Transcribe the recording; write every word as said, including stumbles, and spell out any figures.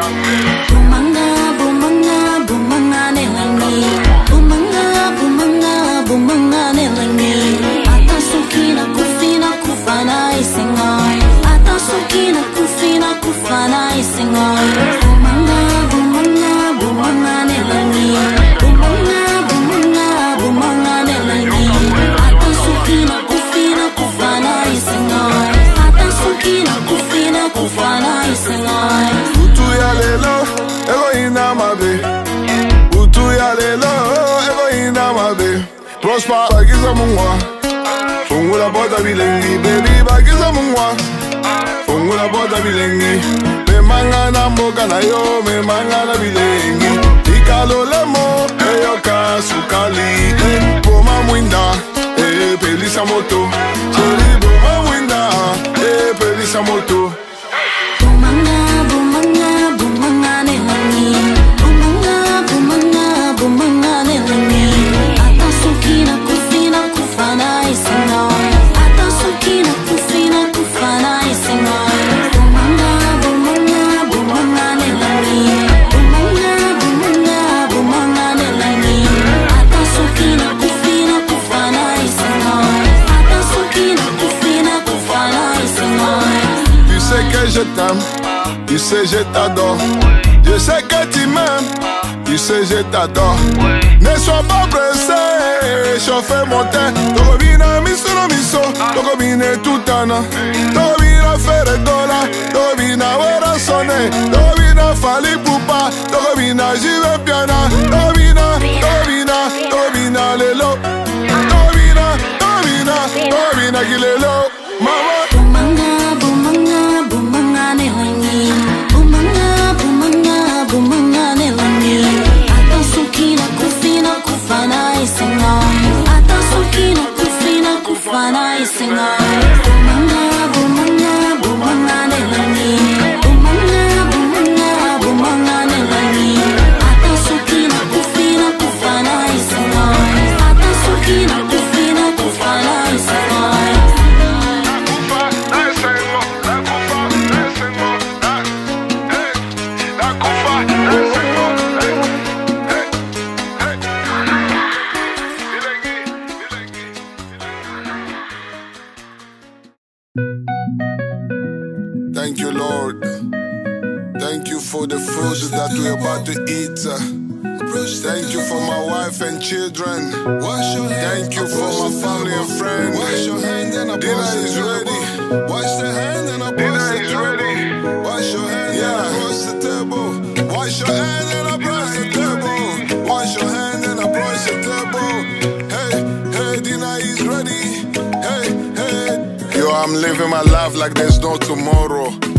Bumanga, bumanga, bumanga Elengi. Bumanga, bumanga, bumanga Elengi. Atasukina kufina kufana isengai. Atasukina kufina kufana isengai. Bumanga, bumanga, bumanga Elengi. Bumanga, bumanga, bumanga Elengi. Atasukina kufina kufana isengai. Atasukina kufina kufana isengai. Utu ya lelo, ego ina mabe. Utu ya lelo, ego ina mabe. Prosper, bagiza mungwa. Fungula bota bilengi, baby, bagiza mungwa. Fungula bota bilengi. Me manga na mboka na yo, me manga na bilengi. Ikalo lemo, eyo kasukali. Boma mwinda, eh, pelisa moto. Cheri boma mwinda, eh, pelisa moto. Bumanga, bumanga, bumanga Elengi. Bumanga, bumanga, bumanga Elengi. Atasukina kufina kufana isengai. Atasukina kufina kufana isengai. Bumanga, bumanga, bumanga Elengi. Bumanga, bumanga, bumanga Elengi. Atasukina kufina kufana isengai. Atasukina kufina kufana isengai. Tu sais que je t'aime, tu sais je t'adore. Je sais que tu m'aimes, tu sais je t'adore. Ne sois pas pressé, chauffe mon thé. Tokobina miso no miso, tokobina tutana. Tokobina fere dola, tokobina wera sonne. Tokobina fali pupa, tokobina jive piana. Tokobina, tokobina, tokobina lelo. Tokobina, tokobina, tokobina kilelo. Mama. Bumanga, bumanga, bumanga Elengi. Bumanga, bumanga, bumanga Elengi. Atasukina kufina kufana isengai. Atasukina kufina kufana isengai. Bumanga, bumanga, bumanga Elengi. Bumanga, bumanga, bumanga Elengi. Atasukina kufina kufana isengai. Atasukina kufina kufana isengai. Thank you, Lord. Thank you for the food that we're about to eat. Thank you for my wife and children. Thank you for my family and friends. Dinner is ready. Dinner is ready. Wash your hand and approach the table. Wash your hand and approach the table. Wash your hand and approach the table. Hey, hey, dinner is ready. Hey, hey. Yo, I'm living my life like there's no tomorrow.